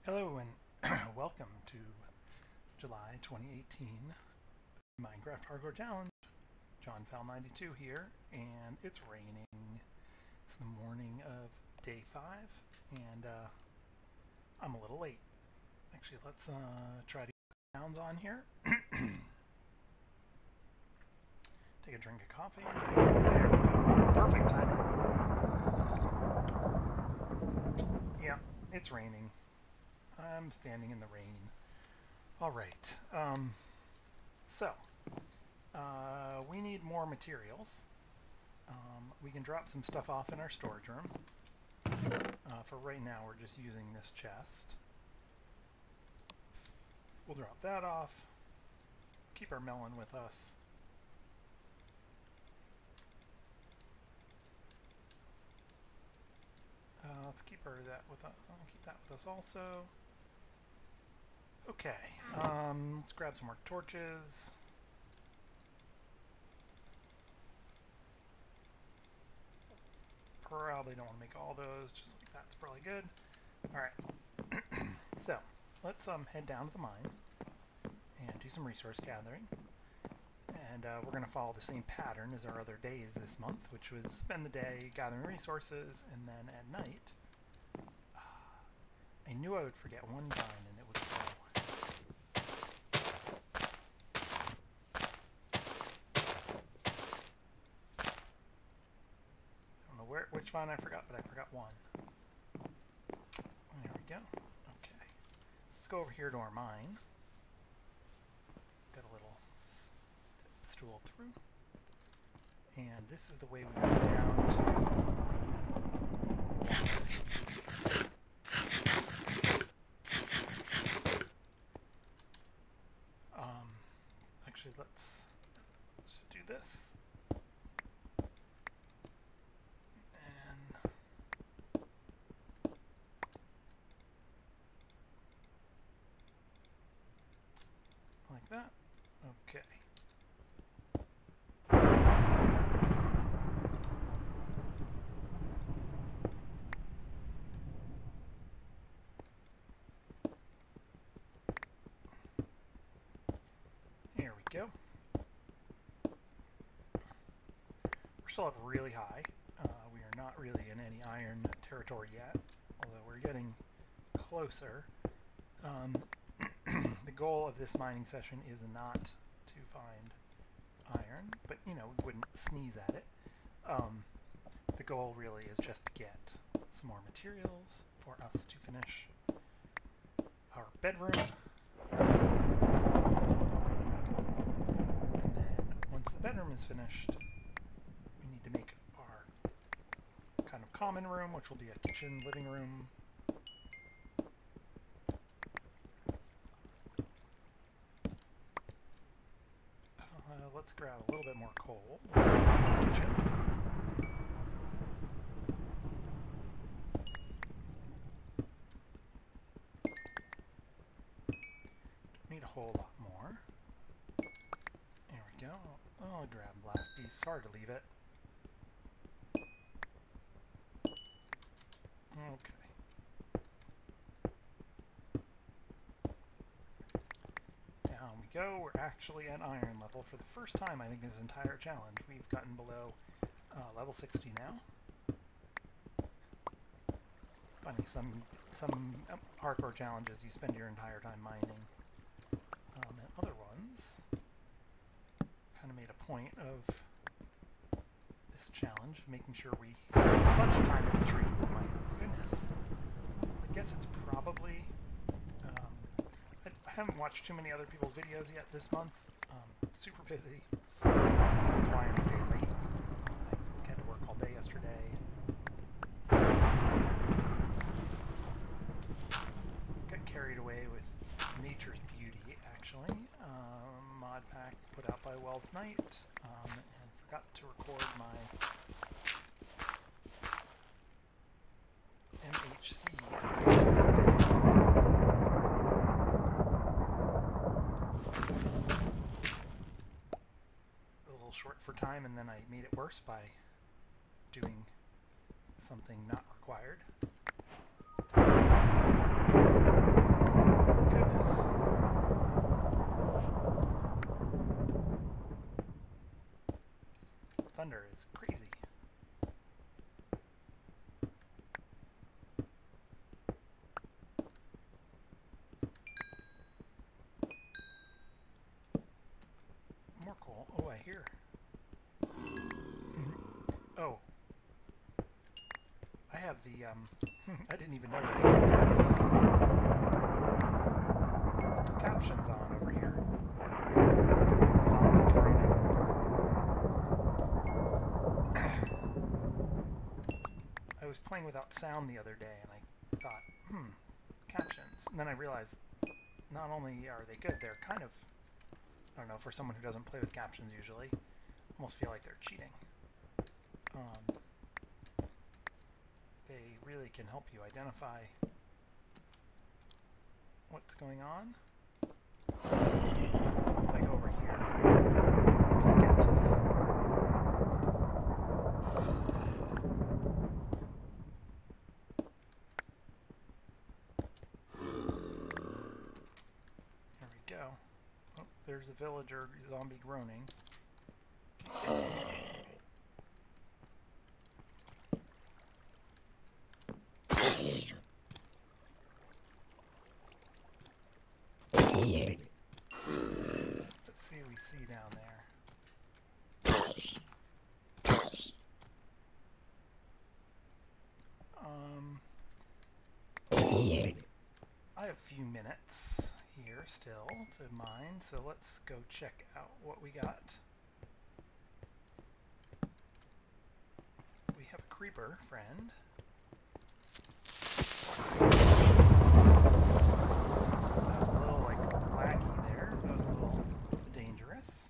Hello and welcome to July 2018 Minecraft Hardcore Challenge. John Fowl 92 here, and it's raining. It's the morning of day 5, and I'm a little late. Actually, let's try to get the sounds on here. Take a drink of coffee. There we go. Perfect timing. Yeah, it's raining. I'm standing in the rain. Alright, we need more materials. We can drop some stuff off in our storage room. For right now, we're just using this chest. We'll drop that off. Keep our melon with us. Let's keep that with us also. Okay, let's grab some more torches. Probably don't want to make all those, just like that's probably good. Alright, so let's head down to the mine and do some resource gathering. And we're going to follow the same pattern as our other days this month, which was spend the day gathering resources, and then at night, I knew I would forget one vine and it would grow. Which vine I forgot, but I forgot one. There we go. Okay. Let's go over here to our mine. Got a little stool through. And this is the way we go down to the water. Actually, let's do this. Like that. Okay. There we go. We're still up really high. We are not really in any iron territory yet, although we're getting closer. The goal of this mining session is not to find iron, but we wouldn't sneeze at it. The goal really is just to get some more materials for us to finish our bedroom. And then once the bedroom is finished, we need to make our kind of common room, which will be a kitchen, living room. Let's grab a little bit more coal in the kitchen. Don't need a whole lot more. There we go. Oh, I'll grab the last piece. Hard to leave it. Okay. Down we go. We're actually at iron level for the first time, I think, in this entire challenge. We've gotten below level 60 now. It's funny, some hardcore challenges you spend your entire time mining. And other ones kind of made a point of this challenge, of making sure we spend a bunch of time in the tree. Oh my goodness. I guess it's probably... I haven't watched too many other people's videos yet this month. Super busy. That's why I'm a day late. I had to work all day yesterday. And got carried away with nature's beauty, actually. Mod pack put out by Wells Knight. And forgot to record my MHC episode for the day. Short for time, and then I made it worse by doing something not required. here? Oh. I have the, I didn't even notice. I have the captions on over here. Zombie groaning. I was playing without sound the other day and I thought, captions. And then I realized not only are they good, they're kind of, I don't know, for someone who doesn't play with captions usually, almost feel like they're cheating. They really can help you identify what's going on. If I go over here, it can get to me. There we go. Oh, there's a villager zombie groaning. Can't get to me. Let's see what we see down there. I have a few minutes here still to mine, so let's go check out what we got. We have a creeper friend. That was a little like laggy there. That was a little dangerous.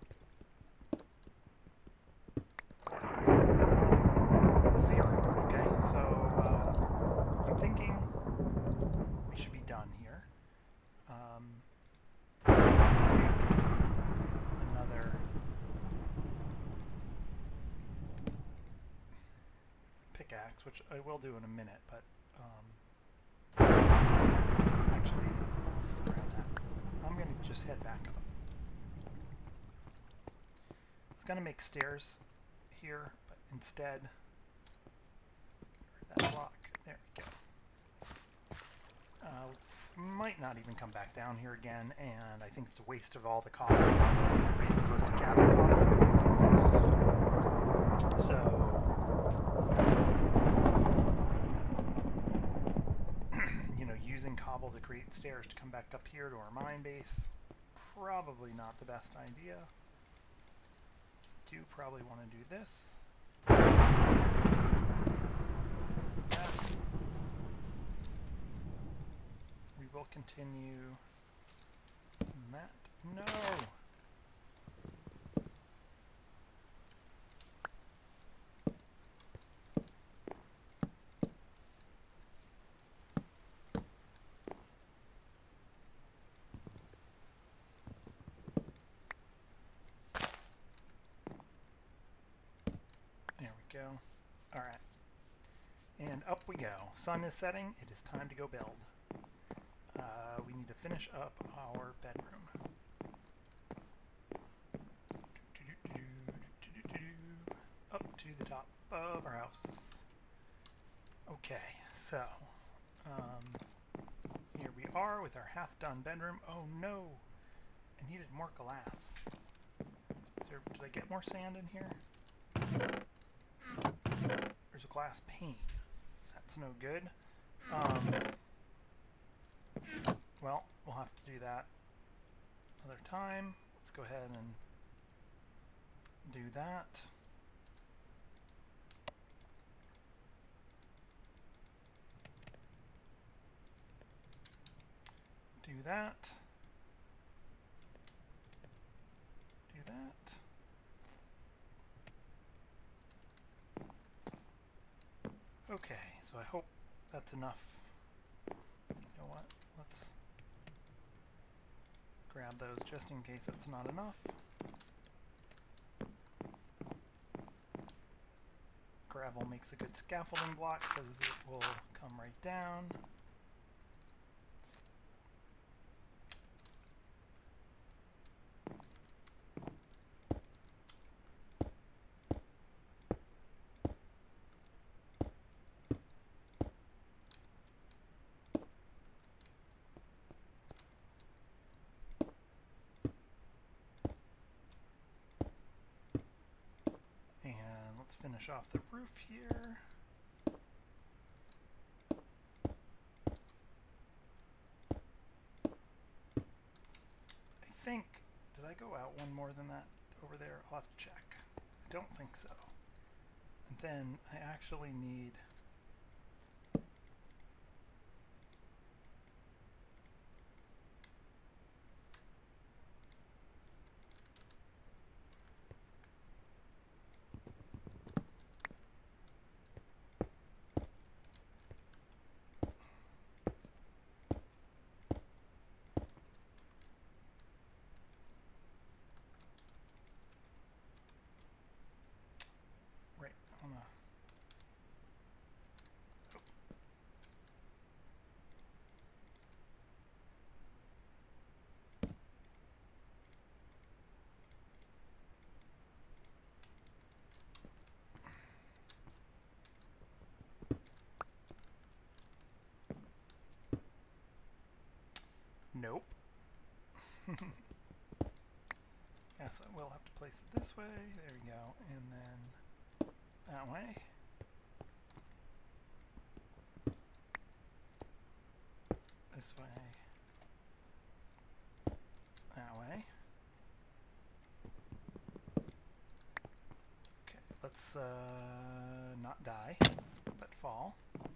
Zero. Okay, so I'm thinking we should be done here. Make another pickaxe, which I will do in a minute, but actually, let's grab that. I'm going to just head back up. I was going to make stairs here, but instead, let's get rid of that block. There we go. Might not even come back down here again, and I think it's a waste of all the cobble. One of the reasons was to gather cobble. So, you know, using cobble to create stairs to come back up here to our mine base, probably not the best idea. Do probably want to do this. We will continue that. No! There we go. Alright. And up we go. Sun is setting. It is time to go build. We need to finish up our bedroom. Up to the top of our house. Okay, so here we are with our half-done bedroom. Oh no! I needed more glass. Did I get more sand in here? There's a glass pane. That's no good. Well, we'll have to do that another time. Let's go ahead and do that. Do that. Do that. Okay, so I hope that's enough. You know what? Let's grab those just in case that's not enough. Gravel makes a good scaffolding block because it will come right down. finish off the roof here. I think, did I go out one more than that over there? I'll have to check. I don't think so. And then I actually need right on the nope. Yes, I will have to place it this way. There we go. And then that way. This way. That way. Okay, let's not die, but fall.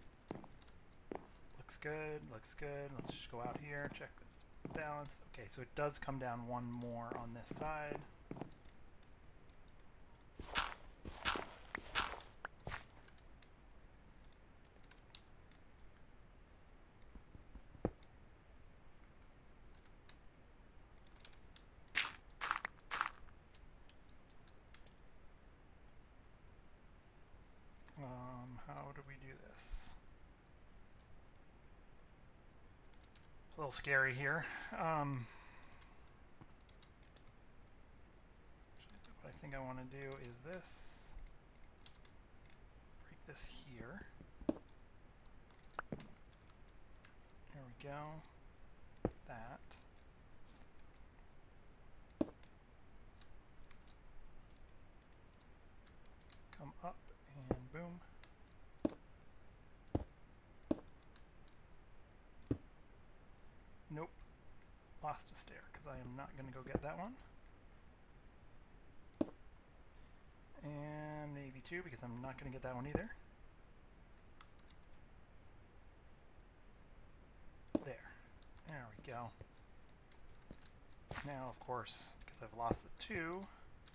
Looks good, looks good. Let's just go out here, check that it's balanced. Okay, so it does come down one more on this side. How do we do this? A little scary here. What I think I want to do is this. Break this here. There we go. That. Come up and boom. Nope. Lost a stair because I am not going to go get that one. And maybe two because I'm not going to get that one either. There. There we go. Now, of course, because I've lost the two,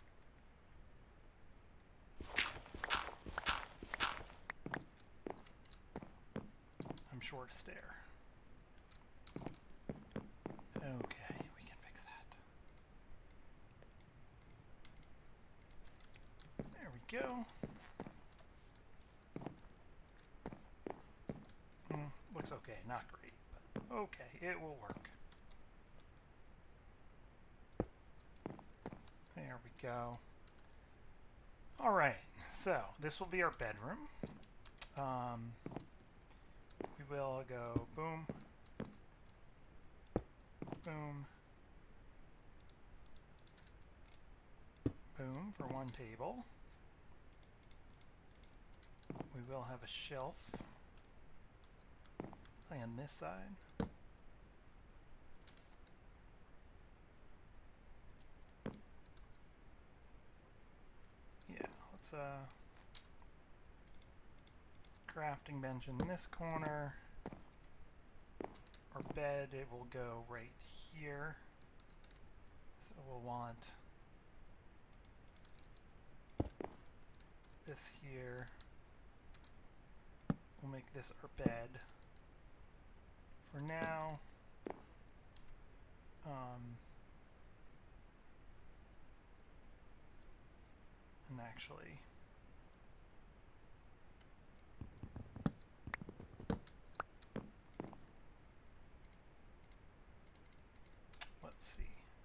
I'm short a stair. Okay, we can fix that. There we go. Looks okay, not great, but okay, it will work. There we go. All right, so this will be our bedroom. We will go boom, boom, boom for one table. We will have a shelf on this side. Yeah, let's crafting bench in this corner. Our bed, it will go right here. So we'll want this here. We'll make this our bed for now. And actually, let's see.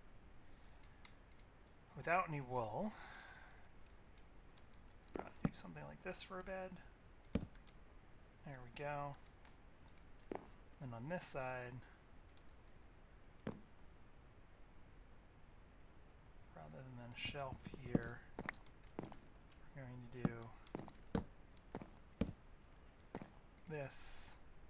Without any wool, probably do something like this for a bed. There we go. And on this side, rather than a shelf here, we're going to do this.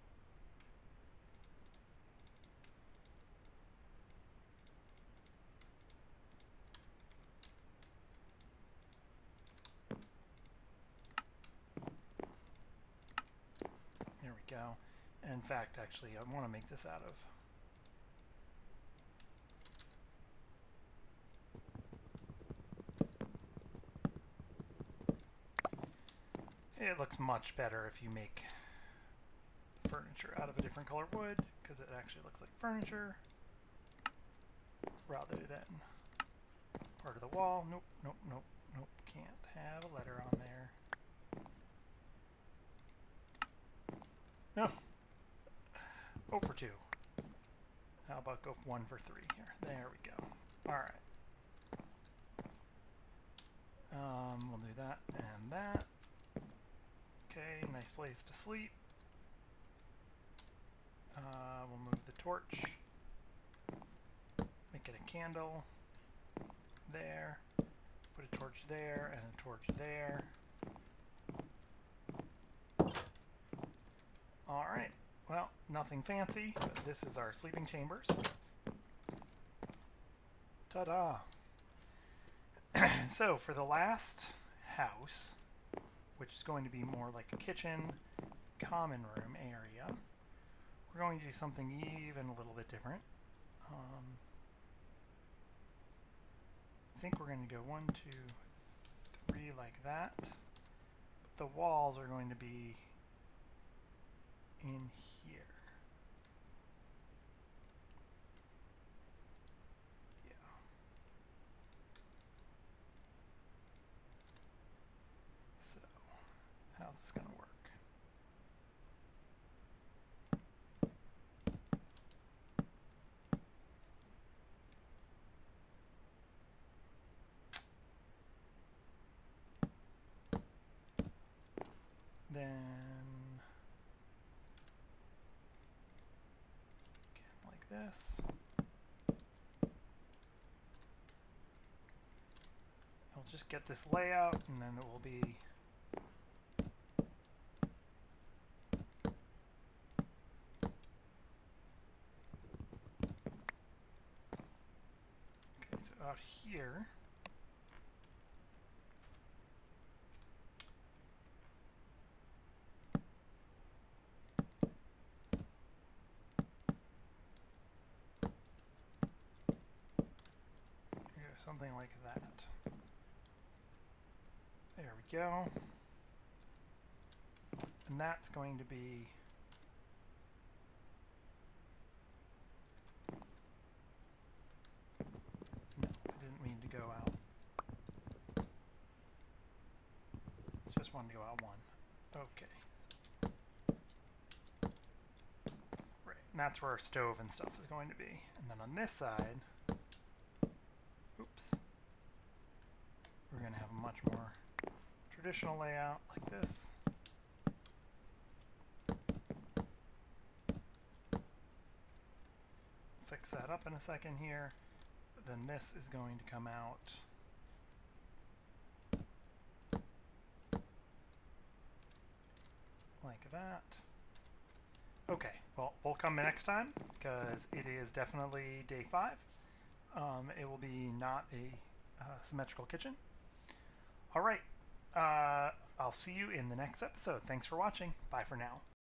There we go. In fact, actually, I want to make this out of it looks much better if you make furniture out of a different color wood, because it actually looks like furniture rather than part of the wall. Nope, nope, nope, nope. Can't have a letter on there. No. 0 for 2. How about go 1 for 3 here? There we go. All right. We'll do that and that. Okay, nice place to sleep. We'll move the torch. Make it a candle. There. Put a torch there and a torch there. Alright. Well, nothing fancy, but this is our sleeping chambers. Ta-da! So, for the last house, which is going to be more like a kitchen, common room area, we're going to do something even a little bit different. I think we're going to go 1, 2, 3 like that. But the walls are going to be in here. Yeah. So, how's this going to work? Then again like this. I'll just get this layout and then it will be okay, so out here something like that. There we go. And that's going to be no, I didn't mean to go out. Just wanted to go out 1. Okay. Right, and that's where our stove and stuff is going to be. And then on this side, oops, we're going to have a much more traditional layout like this. Fix that up in a second here. Then this is going to come out like that. Okay, well, we'll come next time because it is definitely day 5. It will be not a symmetrical kitchen. All right, I'll see you in the next episode. Thanks for watching. Bye for now.